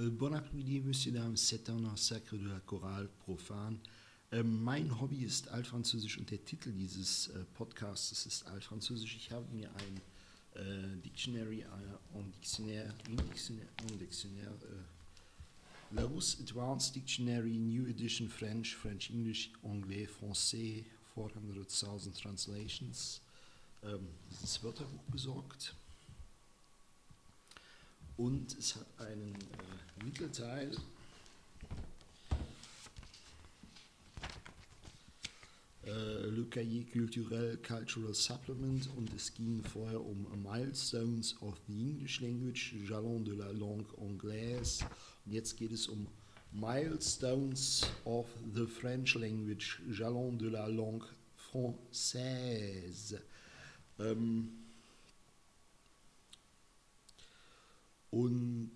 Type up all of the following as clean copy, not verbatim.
Bon après-midi, Messieurs, Dames, c'est un Sacre de la Chorale profane. Mein Hobby ist Altfranzösisch und der Titel dieses Podcasts ist Altfranzösisch. Ich habe mir ein Dictionary, Larousse Advanced Dictionary, New Edition French, French English, Anglais, Français, 400,000 Translations, dieses Wörterbuch besorgt. Und es hat einen Mittelteil, Le Cahier Culturel Cultural Supplement, und es ging vorher um Milestones of the English Language, Jalons de la Langue Anglaise, und jetzt geht es um Milestones of the French Language, Jalons de la Langue Française. Und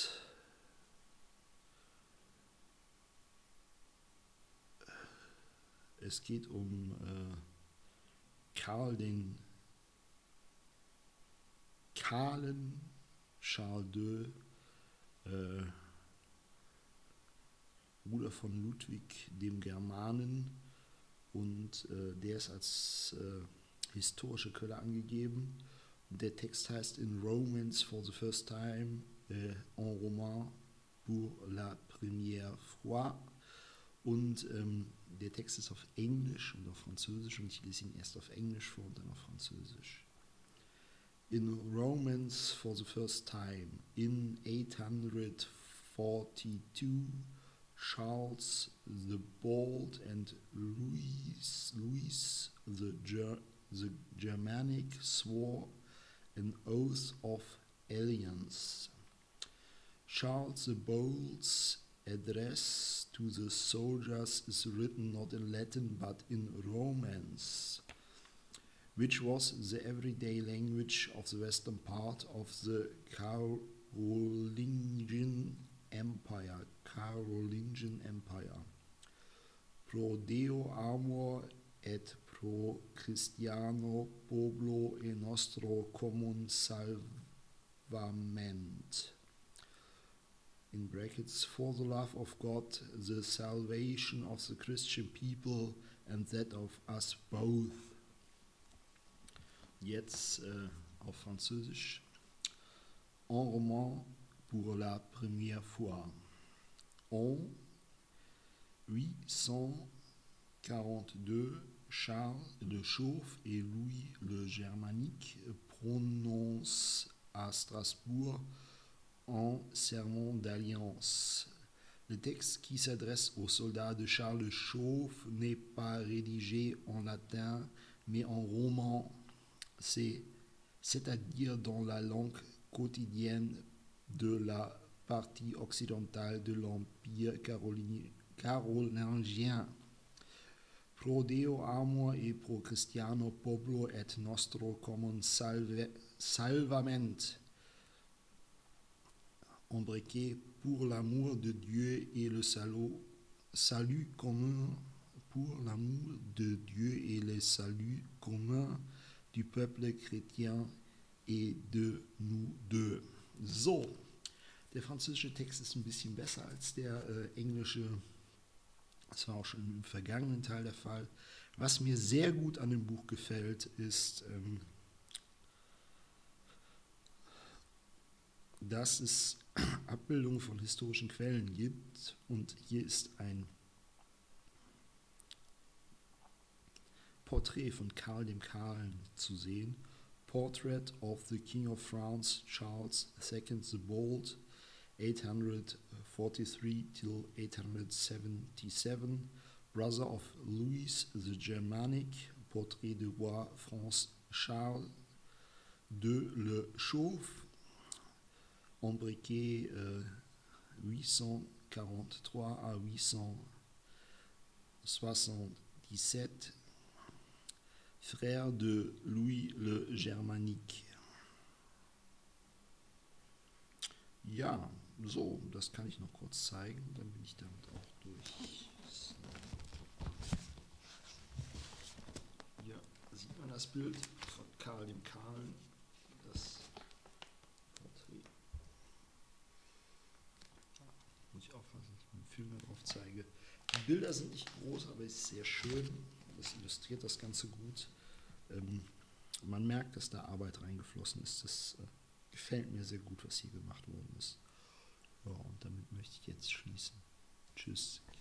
es geht um Karl den Kahlen, Charles II, Bruder von Ludwig dem Germanen, und der ist als historische Quelle angegeben. Der Text heißt In Romance for the First Time, en roman pour la première fois, und der Text ist auf Englisch und auf Französisch, und ich lese ihn erst auf Englisch vor und dann auf Französisch. In Romance for the First Time, in 842, Charles the Bold and Louis the Germanic swore an oath of alliance. Charles the Bold's address to the soldiers is written not in Latin but in Romance, which was the everyday language of the western part of the Carolingian Empire. Pro Deo amor et pro Christiano Poblo e nostro common salvament. In brackets, for the love of God, the salvation of the Christian people and that of us both. Jetzt auf Französisch. En roman pour la première fois. En 842, Charles le Chauve et Louis le Germanique prononcent à Strasbourg un serment d'alliance. Le texte qui s'adresse aux soldats de Charles le Chauve n'est pas rédigé en latin, mais en roman, c'est-à-dire dans la langue quotidienne de la partie occidentale de l'Empire carolingien. Pro Deo amor et pro Christiano Poblo et nostro common salvament. Embriqué pour l'amour de Dieu et le salut commun, pour l'amour de Dieu et le salut commun du peuple chrétien et de nous deux. So, der französische Text ist ein bisschen besser als der englische. Das war auch schon im vergangenen Teil der Fall. Was mir sehr gut an dem Buch gefällt, ist, dass es Abbildungen von historischen Quellen gibt, und hier ist ein Porträt von Karl dem Kahlen zu sehen. Portrait of the King of France, Charles II the Bold, 843 till 877, brother of Louis the Germanic, Portrait du roi France Charles II le Chauve, embriqué 843 à 877, frère de Louis le Germanique. Ja, so, das kann ich noch kurz zeigen, dann bin ich damit auch durch. So. Hier sieht man das Bild von Karl dem Kahlen, das Porträt. aufzeige. Die Bilder sind nicht groß, aber es ist sehr schön. Das illustriert das Ganze gut. Man merkt, dass da Arbeit reingeflossen ist. Das gefällt mir sehr gut, was hier gemacht worden ist. Ja, und damit möchte ich jetzt schließen. Tschüss.